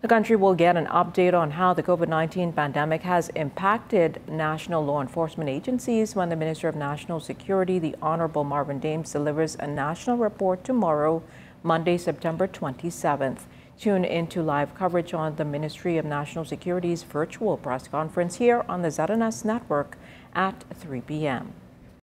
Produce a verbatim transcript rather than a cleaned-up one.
The country will get an update on how the COVID nineteen pandemic has impacted national law enforcement agencies when the Minister of National Security, the Honorable Marvin Dames, delivers a national report tomorrow, Monday, September twenty-seventh. Tune into live coverage on the Ministry of National Security's virtual press conference here on the Z N S network at three p m